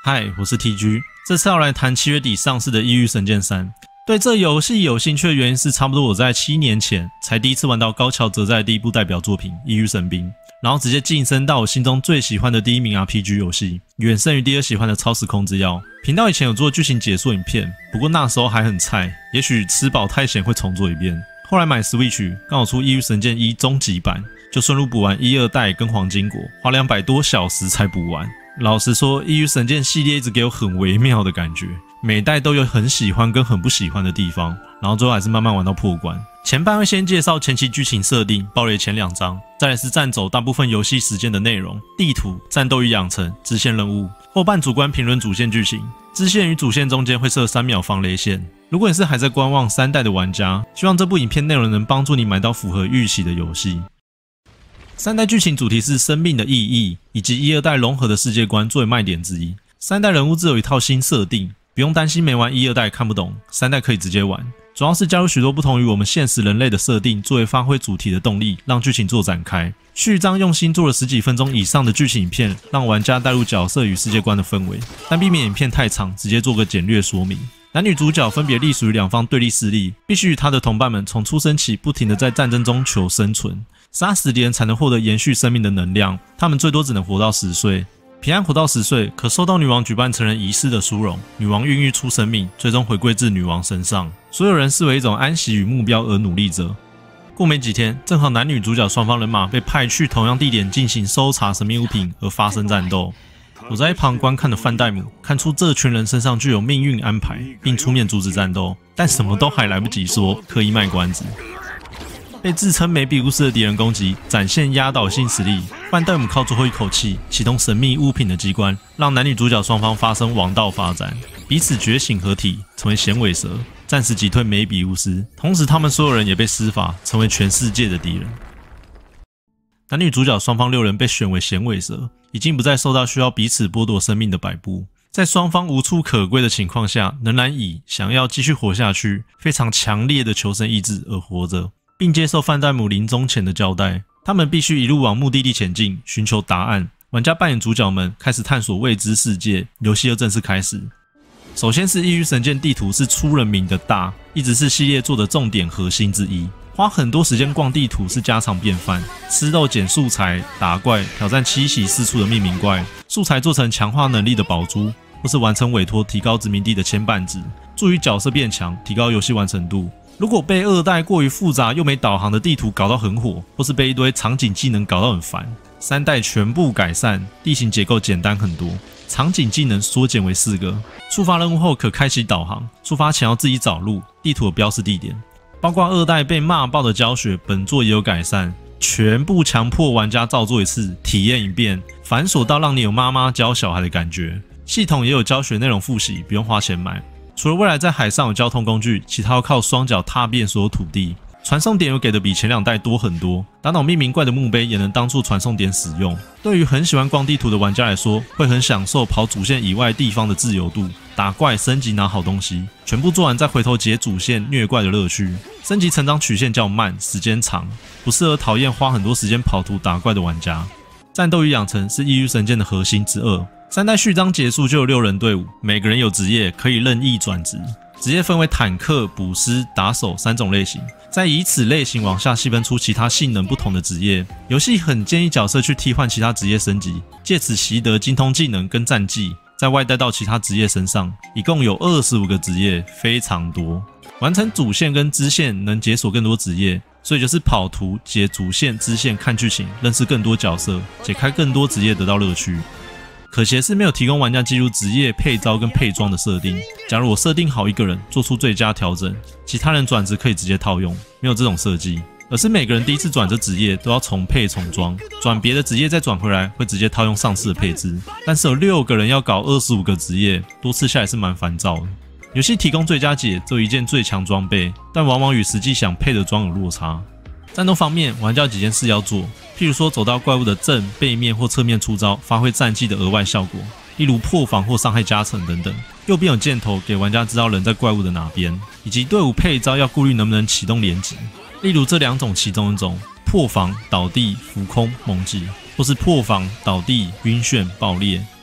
嗨，我是 TG， 这次要来谈7月底上市的《异域神剑3》。对这游戏有兴趣的原因是，差不多我在7年前才第一次玩到高桥哲哉的第一部代表作品《异域神兵》，然后直接晋升到我心中最喜欢的第1名 RPG 游戏，远胜于第2喜欢的《超时空之钥》。频道以前有做剧情解说影片，不过那时候还很菜，也许吃饱太闲会重做一遍。后来买 Switch， 刚好出《异域神剑1》终极版，就顺路补完1、2代跟黄金国，花200多小时才补完。老实说，《异域神剑》系列一直给我很微妙的感觉，每代都有很喜欢跟很不喜欢的地方，然后最后还是慢慢玩到破关。前半会先介绍前期剧情设定，爆雷前2章，再来是占走大部分游戏时间的内容，地图、战斗与养成、支线任务。后半主观评论主线剧情，支线与主线中间会设3秒防雷线。如果你是还在观望3代的玩家，希望这部影片内容能帮助你买到符合预期的游戏。3代剧情主题是生命的意义，以及1、2代融合的世界观作为卖点之一。3代人物自有一套新设定，不用担心没玩1、2代看不懂，3代可以直接玩。主要是加入许多不同于我们现实人类的设定，作为发挥主题的动力，让剧情做展开。序章用心做了10几分钟以上的剧情影片，让玩家带入角色与世界观的氛围，但避免影片太长，直接做个简略说明。男女主角分别隶属于2方对立势力，必须与他的同伴们从出生起不停地在战争中求生存，杀死敌人才能获得延续生命的能量。他们最多只能活到10岁。平安活到10岁，可受到女王举办成人仪式的殊荣，女王孕育出生命，最终回归至女王身上。所有人视为一种安息与目标而努力着。过没几天，正好男女主角双方人马被派去同样地点进行搜查神秘物品而发生战斗。我在一旁观看的范戴姆看出这群人身上具有命运安排，并出面阻止战斗，但什么都还来不及说，刻意卖关子。被自称梅比乌斯的敌人攻击，展现压倒性实力。范戴姆靠最后一口气启动神秘物品的机关，让男女主角双方发生王道发展，彼此觉醒合体，成为响尾蛇，暂时击退梅比乌斯。同时，他们所有人也被施法，成为全世界的敌人。男女主角双方6人被选为响尾蛇，已经不再受到需要彼此剥夺生命的摆布。在双方无处可归的情况下，仍然以想要继续活下去、非常强烈的求生意志而活着。并接受范戴姆临终前的交代，他们必须一路往目的地前进，寻求答案。玩家扮演主角们开始探索未知世界，游戏又正式开始。首先是异域神剑地图是出人名的大，一直是系列做的重点核心之一。花很多时间逛地图是家常便饭，吃肉捡素材、打怪、挑战7息4处的命名怪，素材做成强化能力的宝珠，或是完成委托提高殖民地的牵绊值，助于角色变强，提高游戏完成度。如果被2代过于复杂又没导航的地图搞到很火，或是被一堆场景技能搞到很烦，3代全部改善，地形结构简单很多，场景技能缩减为4个，触发任务后可开启导航，出发前要自己找路，地图有标示地点。包括2代被骂爆的教学，本作也有改善，全部强迫玩家照做一次，体验一遍，繁琐到让你有妈妈教小孩的感觉。系统也有教学内容复习，不用花钱买。除了未来在海上有交通工具，其他要靠双脚踏遍所有土地。传送点有给的比前2代多很多，打倒命名怪的墓碑也能当作传送点使用。对于很喜欢逛地图的玩家来说，会很享受跑主线以外地方的自由度，打怪、升级、拿好东西，全部做完再回头解主线虐怪的乐趣。升级成长曲线较慢，时间长，不适合讨厌花很多时间跑图打怪的玩家。战斗与养成是异域神剑的核心之2。3代序章结束就有6人队伍，每个人有职业，可以任意转职。职业分为坦克、捕师、打手3种类型，再以此类型往下细分出其他性能不同的职业。游戏很建议角色去替换其他职业升级，借此习得精通技能跟战绩，再外带到其他职业身上。一共有25个职业，非常多。完成主线跟支线能解锁更多职业，所以就是跑图、解主线、支线、看剧情，认识更多角色，解开更多职业，得到乐趣。可惜的是没有提供玩家记录职业配招跟配装的设定。假如我设定好一个人，做出最佳调整，其他人转职可以直接套用，没有这种设计，而是每个人第一次转这职业都要重配重装，转别的职业再转回来会直接套用上次的配置。但是有6个人要搞25个职业，多次下来是蛮烦躁的。游戏提供最佳解只有一件最强装备，但往往与实际想配的装有落差。战斗方面，玩家有几件事要做，譬如说走到怪物的正、背面或侧面出招，发挥战绩的额外效果，例如破防或伤害加成等等。右边有箭头，给玩家知道人在怪物的哪边，以及队伍配招要顾虑能不能启动连击，例如这2种其中一种，破防、倒地、浮空、猛击，或是破防、倒地、晕眩、爆裂。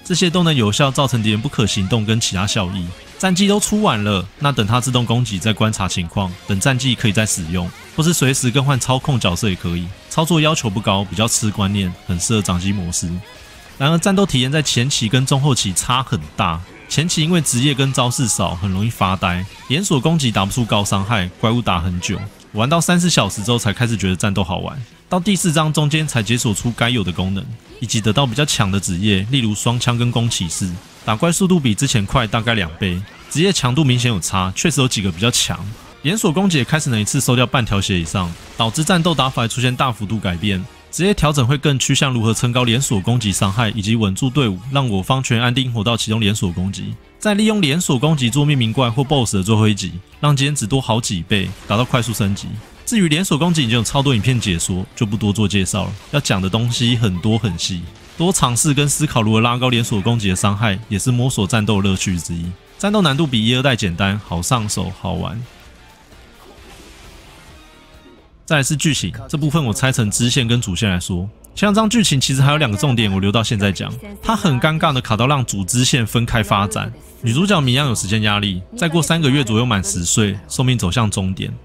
这些都能有效造成敌人不可行动跟其他效益。战绩都出完了，那等它自动攻击再观察情况，等战绩可以再使用，或是随时更换操控角色也可以。操作要求不高，比较吃观念，很适合掌机模式。然而战斗体验在前期跟中后期差很大。前期因为职业跟招式少，很容易发呆，连锁攻击打不出高伤害，怪物打很久。玩到30小时之后才开始觉得战斗好玩，到第4章中间才解锁出该有的功能，以及得到比较强的职业，例如双枪跟弓骑士，打怪速度比之前快大概2倍，职业强度明显有差，确实有几个比较强。连锁攻击也开始能一次收掉半条血以上，导致战斗打法出现大幅度改变。职业调整会更趋向如何撑高连锁攻击伤害，以及稳住队伍，让我方全安定活到启动连锁攻击，再利用连锁攻击做命名怪或 BOSS 的最后一击，让经验值多好几倍，达到快速升级。至于连锁攻击已经有超多影片解说，就不多做介绍了。要讲的东西很多很细，多尝试跟思考如何拉高连锁攻击的伤害，也是摸索战斗乐趣之一。战斗难度比1、2代简单，好上手，好玩。再来是剧情，这部分我拆成支线跟主线来说。前2章剧情其实还有2个重点，我留到现在讲。它很尴尬的卡到让主支线分开发展。女主角米娅有时间压力，再过3个月左右满10岁，寿命走向终点。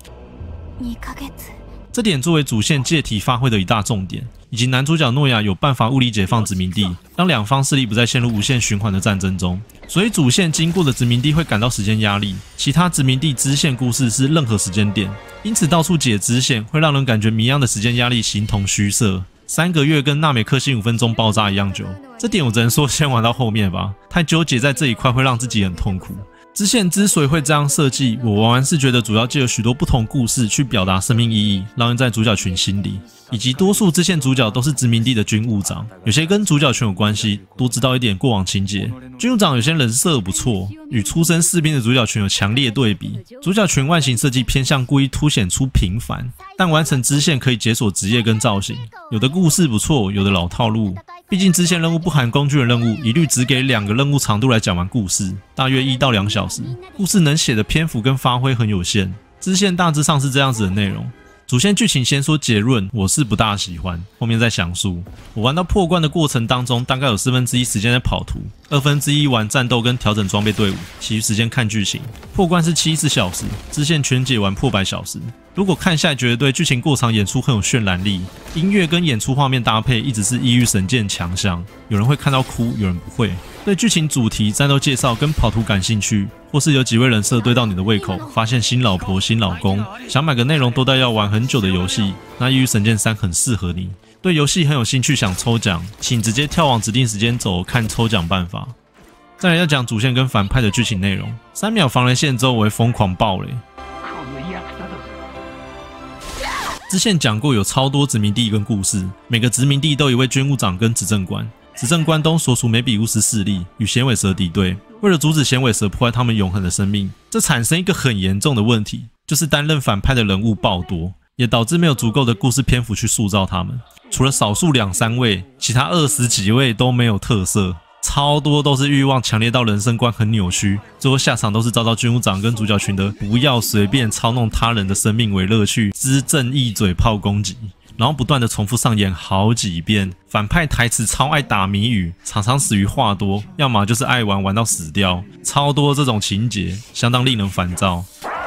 这点作为主线借题发挥的一大重点，以及男主角诺亚有办法物理解放殖民地，让两方势力不再陷入无限循环的战争中。所以主线经过的殖民地会感到时间压力，其他殖民地支线故事是任何时间点，因此到处解支线会让人感觉谜样的时间压力形同虚设。3个月跟纳美克星5分钟爆炸一样久，这点我只能说先玩到后面吧，太纠结在这一块会让自己很痛苦。支线之所以会这样设计，我玩完是觉得主要借由许多不同故事去表达生命意义，烙印在主角群心里，以及多数支线主角都是殖民地的军务长，有些跟主角群有关系，多知道一点过往情节。军务长有些人设不错，与出身士兵的主角群有强烈对比。主角群外形设计偏向故意凸显出平凡，但完成支线可以解锁职业跟造型。有的故事不错，有的老套路。毕竟支线任务不含工具人任务，一律只给2个任务长度来讲完故事，大约1到2小时。故事能写的篇幅跟发挥很有限，支线大致上是这样子的内容。主线剧情先说结论，我是不大喜欢，后面再详述。我玩到破关的过程当中，大概有1/4时间在跑图，1/2玩战斗跟调整装备队伍，其余时间看剧情。破关是70小时，支线全解完破100小时。如果看下来觉得对剧情过长演出很有渲染力，音乐跟演出画面搭配一直是异域神剑强项，有人会看到哭，有人不会。对剧情主题、战斗介绍跟跑图感兴趣，或是有几位人设对到你的胃口，发现新老婆、新老公，想买个内容多到要玩很久的游戏，那《异域神剑3》很适合你。对游戏很有兴趣想抽奖，请直接跳往指定时间轴看抽奖办法。再来要讲主线跟反派的剧情内容，3秒防雷线之后我会疯狂爆雷。支线讲过有超多殖民地跟故事，每个殖民地都有一位军务长跟执政官，执政官都所属梅比乌斯势力，与响尾蛇敌对。为了阻止响尾蛇破坏他们永恒的生命，这产生一个很严重的问题，就是担任反派的人物爆多，也导致没有足够的故事篇幅去塑造他们。除了少数2、3位，其他20几位都没有特色。超多都是欲望强烈到人生观很扭曲，最后下场都是遭到军务长跟主角群的不要随便操弄他人的生命为乐趣之正义嘴炮攻击，然后不断的重复上演好几遍。反派台词超爱打谜语，常常死于话多，要么就是爱玩到死掉，超多这种情节，相当令人烦躁。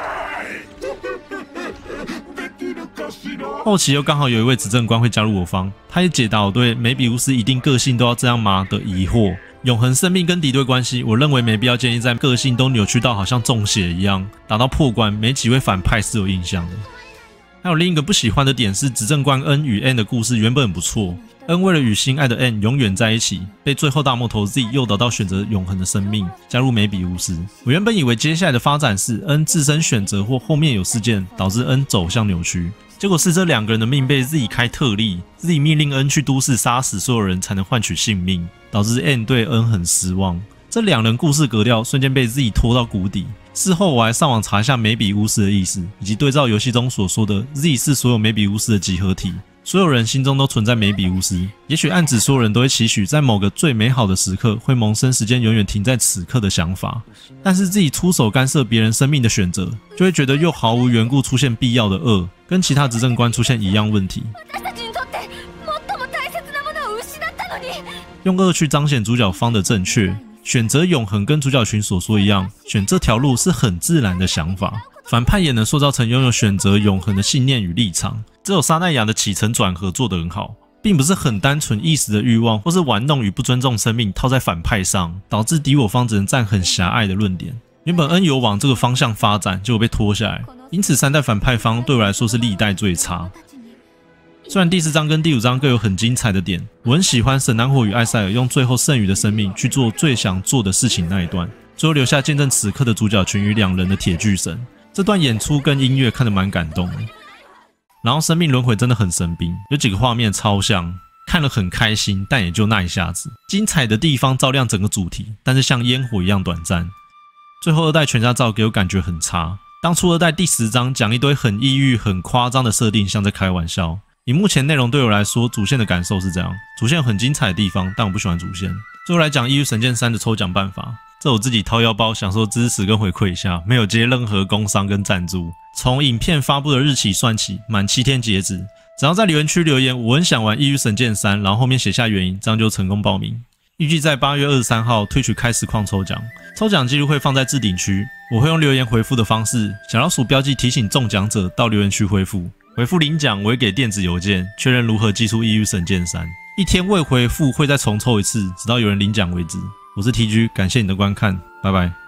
后期又刚好有一位执政官会加入我方，他也解答我对梅比乌斯一定个性都要这样吗的疑惑。永恒生命跟敌对关系，我认为没必要建议在个性都扭曲到好像中血一样，打到破关没几位反派是有印象的。还有另一个不喜欢的点是，执政官恩与 N 的故事原本很不错，恩为了与心爱的 N 永远在一起，被最后大魔头 Z 诱导到选择永恒的生命，加入梅比乌斯。我原本以为接下来的发展是恩自身选择或后面有事件导致恩走向扭曲，结果是这2个人的命被 Z 开特例， Z 命令恩去都市杀死所有人才能换取性命，导致 N 对恩很失望。这2人故事格调瞬间被 Z 拖到谷底。事后我还上网查一下梅比乌斯的意思，以及对照游戏中所说的 Z 是所有梅比乌斯的集合体，所有人心中都存在梅比乌斯，也许暗指所有人都会期许在某个最美好的时刻会萌生时间永远停在此刻的想法，但是自己出手干涉别人生命的选择，就会觉得又毫无缘故出现必要的恶，跟其他执政官出现一样问题。 用2去彰显主角方的正确。选择永恒跟主角群所说一样，选这条路是很自然的想法。反派也能塑造成拥有选择永恒的信念与立场。只有沙奈亚的起承转合做得很好，并不是很单纯一时的欲望或是玩弄与不尊重生命套在反派上，导致敌我方只能站很狭隘的论点。原本恩有往这个方向发展，结果被拖下来，因此3代反派方对我来说是历代最差。虽然第4章跟第5章各有很精彩的点，我很喜欢神南火与艾塞尔用最后剩余的生命去做最想做的事情那一段，最后留下见证此刻的主角群与2人的铁巨神。这段演出跟音乐看得蛮感动的。然后生命轮回真的很神兵，有几个画面超像，看了很开心，但也就那一下子。精彩的地方照亮整个主题，但是像烟火一样短暂。最后2代全家照给我感觉很差。当初2代第10章讲一堆很抑郁、很夸张的设定，像在开玩笑。以目前内容对我来说，主线的感受是这样：主线有很精彩的地方，但我不喜欢主线。最后来讲《异域神剑3》的抽奖办法，这我自己掏腰包想说支持跟回馈一下，没有接任何工商跟赞助。从影片发布的日期算起，满7天截止。只要在留言区留言我很想玩《异域神剑3》，然后后面写下原因，这样就成功报名。预计在8月23号推取开实况抽奖，抽奖记录会放在置顶区，我会用留言回复的方式，小老鼠标记提醒中奖者到留言区回复。回复领奖，我会给电子邮件确认如何寄出《异域神剑3》。1天未回复会再重抽一次，直到有人领奖为止。我是 TG， 感谢你的观看，拜拜。